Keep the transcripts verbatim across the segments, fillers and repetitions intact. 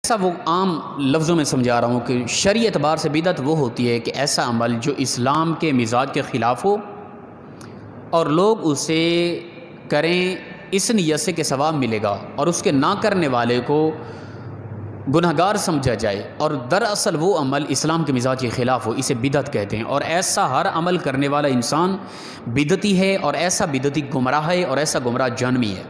ایسا وہ عام لفظوں میں سمجھا رہا ہوں کہ شرعی اعتبار سے بدعت وہ ہوتی ہے کہ ایسا عمل جو اسلام کے مزاج کے خلاف ہو اور لوگ اسے کریں اس نیت سے کہ ثواب ملے گا، اور اس کے نہ کرنے والے کو گنہگار سمجھا جائے، اور دراصل وہ عمل اسلام کے مزاج کے خلاف ہو، اسے بدعت کہتے ہیں۔ اور ایسا ہر عمل کرنے والا انسان بدعتی ہے، اور ایسا بدعتی گمراہ ہے، اور ایسا گمراہ جہنمی ہے۔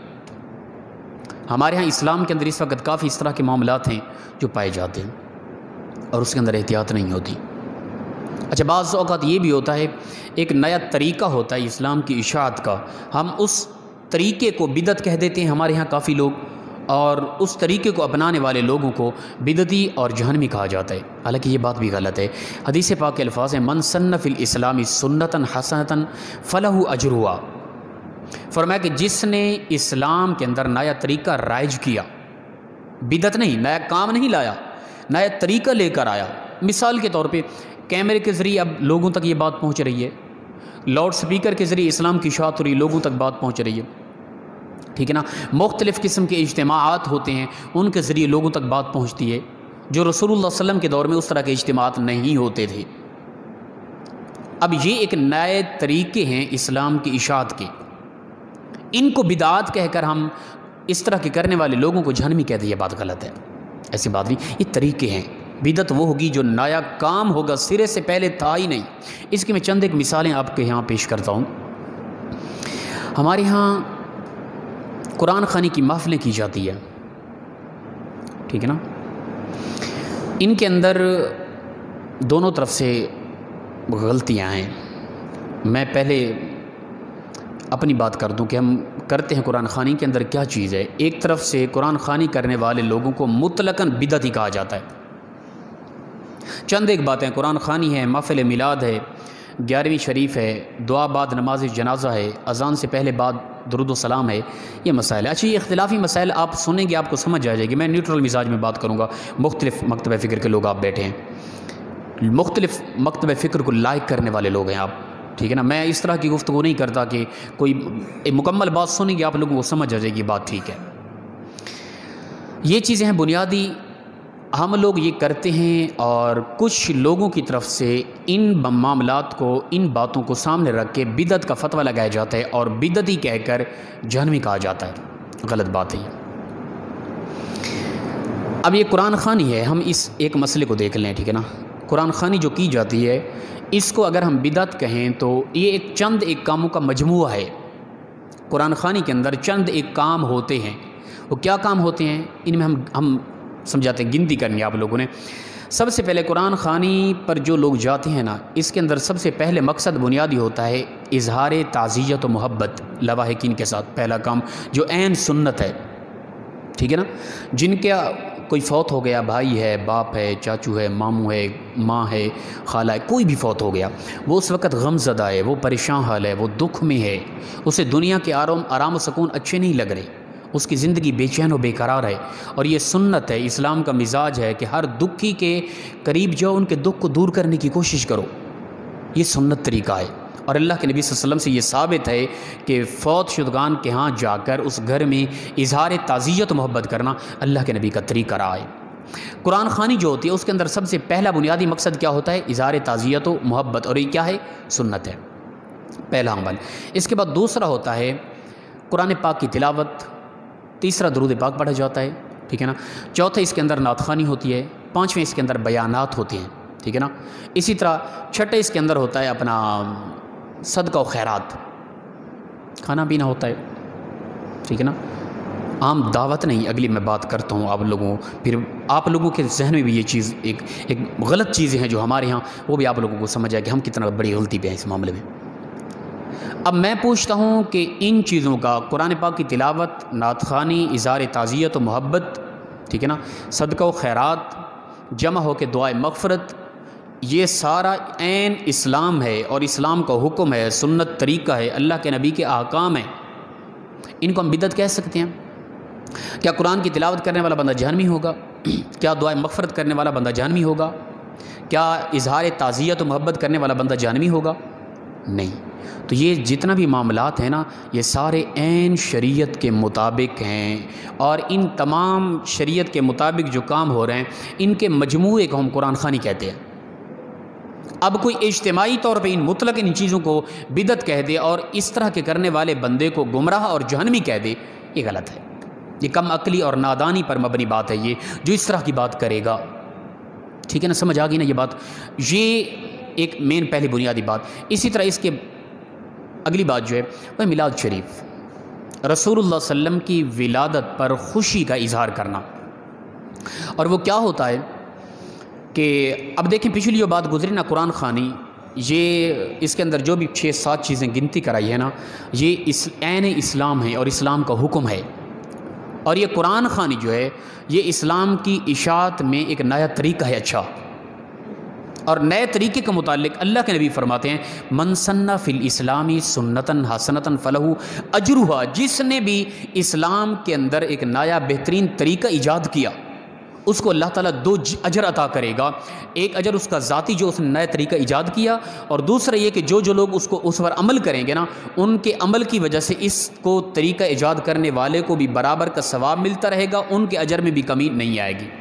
ہمارے ہاں اسلام کے اندر اس وقت کافی اس طرح کے معاملات ہیں جو پائے جاتے ہیں اور اس کے اندر احتیاط نہیں ہوتی۔ اچھا، بعض اوقات یہ بھی ہوتا ہے، ایک نیا طریقہ ہوتا ہے اسلام کی اشاعت کا، ہم اس طریقے کو بدعت کہہ دیتے ہیں ہمارے ہاں کافی لوگ، اور اس طریقے کو اپنانے والے لوگوں کو بدعتی اور جہنمی کہا جاتا ہے، حالانکہ یہ بات بھی غلط ہے۔ حدیث پاک کے الفاظ ہیں، من سن فی الاسلام سنتا حسنتا فلہ اجرہا، فرمایا کہ جس نے اسلام کے اندر نیا طریقہ رائج کیا، بدعت نہیں، نیا کام نہیں لایا، نیا طریقہ لے کر آیا۔ مثال کے طور پہ کیمرے کے ذریعے اب لوگوں تک یہ بات پہنچ رہی ہے، لاؤڈ سپیکر کے ذریعے اسلام کی اشاعت ہو رہی ہے، لوگوں تک بات پہنچ رہی ہے، ٹھیک ہے نا۔ مختلف قسم کے اجتماعات ہوتے ہیں، ان کے ذریعے لوگوں تک بات پہنچتی ہے، جو رسول اللہ صلی اللہ علیہ وسلم کے دور میں اس طرح کے اجتماعات نہیں ہوتے تھے۔ اب یہ ایک نئے طریقے ہیں اسلام کی اشاعت کے، ان کو بدعات کہہ کر ہم اس طرح کے کرنے والے لوگوں کو جہنمی کہتے ہیں، یہ بات غلط ہے، ایسی بات نہیں۔ یہ طریقے ہیں، بدعت وہ ہوگی جو نیا کام ہوگا، سرے سے پہلے تھا ہی نہیں۔ اس کی میں چند ایک مثالیں آپ کے یہاں پیش کرتا ہوں۔ ہمارے یہاں قرآن خوانی کی محفلیں کی جاتی ہے، ٹھیک ہے نا۔ ان کے اندر دونوں طرف سے غلطیاں ہیں۔ میں پہلے اپنی بات کر دوں کہ ہم کرتے ہیں قرآن خوانی کے اندر کیا چیز ہے۔ ایک طرف سے قرآن خوانی کرنے والے لوگوں کو مطلقاً بدعتی کہا جاتا ہے۔ چند ایک باتیں، قرآن خوانی ہے، محفل میلاد ہے، گیارہویں شریف ہے، دعا بعد نماز جنازہ ہے، اذان سے پہلے بعد درود و سلام ہے، یہ مسائل ہے۔ اچھا، یہ اختلافی مسائل آپ سنیں گے آپ کو سمجھ آ جائے گی، میں نیوٹرل مزاج میں بات کروں گا۔ مختلف مکتبہ فکر کے لوگ آپ بیٹھے ہیں، مختلف مکتبہ فکر کو لائق کرنے والے لوگ ہیں آپ، ٹھیک ہے نا۔ میں اس طرح کی گفتگو نہیں کرتا کہ کوئی مکمل بات سنیں گے آپ لوگوں کو سمجھ آ جائے گی بات، ٹھیک ہے۔ یہ چیزیں ہیں بنیادی، ہم لوگ یہ کرتے ہیں، اور کچھ لوگوں کی طرف سے ان معاملات کو، ان باتوں کو سامنے رکھ کے بدعت کا فتویٰ لگایا جاتا ہے، اور بدعتی کہہ کر جہنمی کہا جاتا ہے، غلط بات ہے یہ۔ اب یہ قرآن خوانی ہے، ہم اس ایک مسئلے کو دیکھ لیں، ٹھیک ہے نا۔ قرآن خوانی جو کی جاتی ہے، اس کو اگر ہم بدعت کہیں تو یہ ایک چند ایک کاموں کا مجموعہ ہے۔ قرآن خوانی کے اندر چند ایک کام ہوتے ہیں، وہ کیا کام ہوتے ہیں ان میں ہم ہم سمجھاتے ہیں، گنتی کرنی آپ لوگوں نے۔ سب سے پہلے قرآن خوانی پر جو لوگ جاتے ہیں نا، اس کے اندر سب سے پہلے مقصد بنیادی ہوتا ہے اظہار تعزیت و محبت لواحقین کے ساتھ، پہلا کام جو عین سنت ہے، ٹھیک ہے نا۔ جن کا کوئی فوت ہو گیا، بھائی ہے، باپ ہے، چاچو ہے، ماموں ہے، ماں ہے، خالہ ہے، کوئی بھی فوت ہو گیا، وہ اس وقت غم زدہ ہے، وہ پریشان حال ہے، وہ دکھ میں ہے، اسے دنیا کے آرام آرام و سکون اچھے نہیں لگ رہے، اس کی زندگی بے چین و بے قرار ہے، اور یہ سنت ہے، اسلام کا مزاج ہے کہ ہر دکھی کے قریب جاؤ، ان کے دکھ کو دور کرنے کی کوشش کرو، یہ سنت طریقہ ہے۔ اور اللہ کے نبی صلی اللہ علیہ وسلم سے یہ ثابت ہے کہ فوت شدگان کے ہاں جا کر اس گھر میں اظہار تعزیت و محبت کرنا اللہ کے نبی کا طریقہ رہا ہے۔ قرآن خوانی جو ہوتی ہے اس کے اندر سب سے پہلا بنیادی مقصد کیا ہوتا ہے؟ اظہار تعزیت و محبت، اور یہ کیا ہے؟ سنت ہے، پہلا عمل۔ اس کے بعد دوسرا ہوتا ہے قرآن پاک کی تلاوت، تیسرا درود پاک پڑھا جاتا ہے، ٹھیک ہے نا۔ چوتھا اس کے اندر نعت خوانی ہوتی ہے، پانچویں اس کے اندر بیانات ہوتے ہیں، ٹھیک ہے نا۔ اسی طرح چھٹے اس کے اندر ہوتا ہے اپنا صدقہ و خیرات، کھانا پینا ہوتا ہے، ٹھیک ہے نا۔ عام دعوت نہیں، اگلی میں بات کرتا ہوں آپ لوگوں، پھر آپ لوگوں کے ذہن میں بھی یہ چیز ایک ایک غلط چیزیں ہیں جو ہمارے ہاں، وہ بھی آپ لوگوں کو سمجھ آئے کہ ہم کتنا بڑی غلطی پہ ہیں اس معاملے میں۔ اب میں پوچھتا ہوں کہ ان چیزوں کا، قرآن پاک کی تلاوت، نعت خوانی، اظہار تعزیت و محبت، ٹھیک ہے نا، صدقہ و خیرات، جمع ہو کے دعائے مغفرت، یہ سارا عین اسلام ہے، اور اسلام کا حکم ہے، سنت طریقہ ہے، اللہ کے نبی کے احکام ہیں، ان کو ہم بدعت کہہ سکتے ہیں؟ کیا قرآن کی تلاوت کرنے والا بندہ جہنمی ہوگا؟ کیا دعائے مغفرت کرنے والا بندہ جہنمی ہوگا؟ کیا اظہار تعزیت و محبت کرنے والا بندہ جہنمی ہوگا؟ نہیں۔ تو یہ جتنا بھی معاملات ہیں نا یہ سارے عین شریعت کے مطابق ہیں، اور ان تمام شریعت کے مطابق جو کام ہو رہے ہیں ان کے مجموعے کو ہم قرآن خوانی کہتے ہیں۔ اب کوئی اجتماعی طور پہ ان مطلق ان چیزوں کو بدعت کہہ دے اور اس طرح کے کرنے والے بندے کو گمراہ اور جہنمی کہہ دے، یہ غلط ہے، یہ کم عقلی اور نادانی پر مبنی بات ہے یہ جو اس طرح کی بات کرے گا۔ ٹھیک ہے نا، سمجھ آ گئی نا یہ بات؟ یہ ایک مین پہلی بنیادی بات۔ اسی طرح اس کے اگلی بات جو ہے وہ میلاد شریف، رسول اللہ صلی اللہ علیہ وسلم کی ولادت پر خوشی کا اظہار کرنا۔ اور وہ کیا ہوتا ہے کہ اب دیکھیں پچھلی جو بات گزری نا قرآن خوانی، یہ اس کے اندر جو بھی چھ سات چیزیں گنتی کرائی ہے نا یہ اس عین اسلام ہے اور اسلام کا حکم ہے، اور یہ قرآن خوانی جو ہے یہ اسلام کی اشاعت میں ایک نیا طریقہ ہے اچھا، اور نئے طریقے کے متعلق اللہ کے نبی فرماتے ہیں من سن فی الاسلامی سنتن حسنتن فلہ اجرھا، جس نے بھی اسلام کے اندر ایک نیا بہترین طریقہ ایجاد کیا اس کو اللہ تعالیٰ دو اجر عطا کرے گا، ایک اجر اس کا ذاتی جو اس نے نیا طریقہ ایجاد کیا، اور دوسرا یہ کہ جو جو لوگ اس کو اس پر عمل کریں گے نا ان کے عمل کی وجہ سے اس کو طریقہ ایجاد کرنے والے کو بھی برابر کا ثواب ملتا رہے گا، ان کے اجر میں بھی کمی نہیں آئے گی۔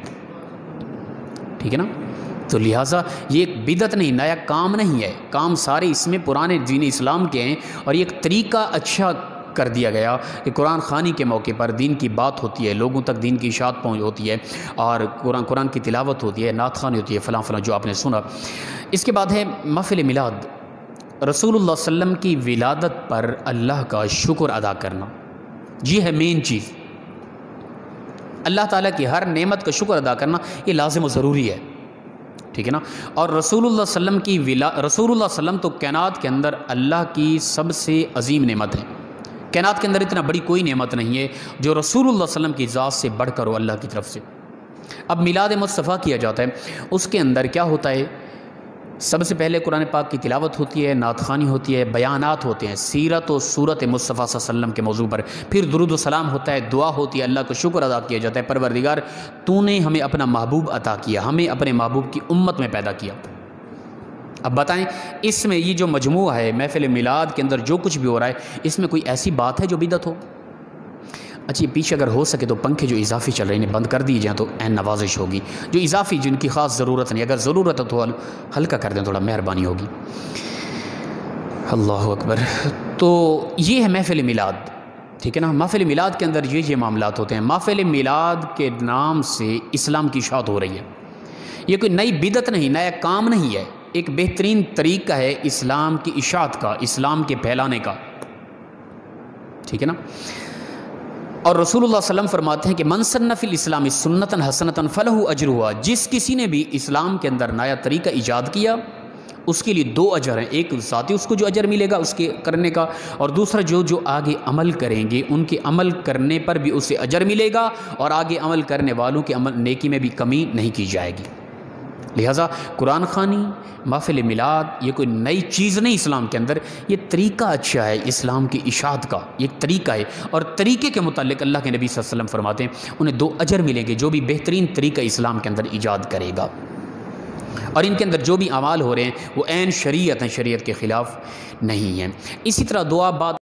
ٹھیک ہے نا؟ تو لہٰذا یہ ایک بدعت نہیں، نیا کام نہیں ہے، کام سارے اس میں پرانے دین اسلام کے ہیں، اور یہ ایک طریقہ اچھا کر دیا گیا کہ قرآن خوانی کے موقع پر دین کی بات ہوتی ہے، لوگوں تک دین کی اشاعت پہنچ ہوتی ہے، اور قرآن قرآن کی تلاوت ہوتی ہے، نعت خوانی ہوتی ہے، فلاں فلاں جو آپ نے سنا۔ اس کے بعد ہے محفل میلاد، رسول اللہ صلی اللہ علیہ وسلم کی ولادت پر اللہ کا شکر ادا کرنا، یہ ہے مین چیز۔ اللہ تعالیٰ کی ہر نعمت کا شکر ادا کرنا یہ لازم و ضروری ہے، ٹھیک ہے نا؟ اور رسول اللہ صلی اللہ علیہ وسلم کی ولا رسول اللہ صلی اللہ علیہ وسلم تو کائنات کے اندر اللہ کی سب سے عظیم نعمت ہے، کائنات کے اندر اتنا بڑی کوئی نعمت نہیں ہے جو رسول اللہ صلی اللہ علیہ وسلم کی ذات سے بڑھ کر ہو اللہ کی طرف سے۔ اب میلاد مصطفیٰ کیا جاتا ہے، اس کے اندر کیا ہوتا ہے؟ سب سے پہلے قرآن پاک کی تلاوت ہوتی ہے، نعت خوانی ہوتی ہے، بیانات ہوتے ہیں سیرت و صورت مصطفیٰ صلی اللہ علیہ وسلم کے موضوع پر، پھر درود و سلام ہوتا ہے، دعا ہوتی ہے، اللہ کا شکر ادا کیا جاتا ہے، پروردگار تو نے ہمیں اپنا محبوب عطا کیا، ہمیں اپنے محبوب کی امت میں پیدا کیا۔ اب بتائیں اس میں یہ جو مجموعہ ہے محفل میلاد کے اندر جو کچھ بھی ہو رہا ہے اس میں کوئی ایسی بات ہے جو بدعت ہو؟ اچھا یہ پیچھے اگر ہو سکے تو پنکھے جو اضافی چل رہے ہیں انہیں بند کر دی جائیں تو عین نوازش ہوگی، جو اضافی جن کی خاص ضرورت نہیں، اگر ضرورت ہے تو ہلکا کر دیں، تھوڑا مہربانی ہوگی۔ اللہ اکبر۔ تو یہ ہے محفل میلاد، ٹھیک ہے نا؟ محفل میلاد کے اندر یہ یہ معاملات ہوتے ہیں۔ محفل میلاد کے نام سے اسلام کی اشاعت ہو رہی ہے، یہ کوئی نئی بدعت نہیں، نیا کام نہیں ہے، ایک بہترین طریقہ ہے اسلام کی اشاعت کا، اسلام کے پھیلانے کا، ٹھیک ہے نا؟ اور رسول اللہ صلی اللہ علیہ وسلم فرماتے ہیں کہ من سن فی الاسلام سنتن حسنتن فلہ اجرھا، جس کسی نے بھی اسلام کے اندر نیا طریقہ ایجاد کیا اس کے لیے دو اجر ہیں، ایک ذاتی اس کو جو اجر ملے گا اس کے کرنے کا، اور دوسرا جو جو آگے عمل کریں گے ان کے عمل کرنے پر بھی اسے اجر ملے گا، اور آگے عمل کرنے والوں کے عمل نیکی میں بھی کمی نہیں کی جائے گی۔ لہٰذا قرآن خوانی، محفل میلاد یہ کوئی نئی چیز نہیں اسلام کے اندر، یہ طریقہ اچھا ہے اسلام کی اشاعت کا، یہ طریقہ ہے، اور طریقے کے متعلق اللہ کے نبی صلی اللہ علیہ وسلم فرماتے ہیں انہیں دو اجر ملیں گے جو بھی بہترین طریقہ اسلام کے اندر ایجاد کرے گا، اور ان کے اندر جو بھی اعمال ہو رہے ہیں وہ عین شریعت ہیں، شریعت کے خلاف نہیں ہیں۔ اسی طرح دعا بات